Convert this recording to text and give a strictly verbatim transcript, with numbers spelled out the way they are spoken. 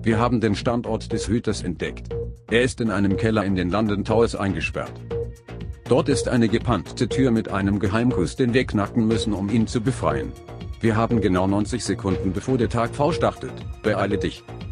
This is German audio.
Wir haben den Standort des Hüters entdeckt. Er ist in einem Keller in den London Towers eingesperrt. Dort ist eine gepanzerte Tür mit einem Geheimcode, den wir knacken müssen, um ihn zu befreien. Wir haben genau neunzig Sekunden, bevor der Tag V startet. Beeile dich.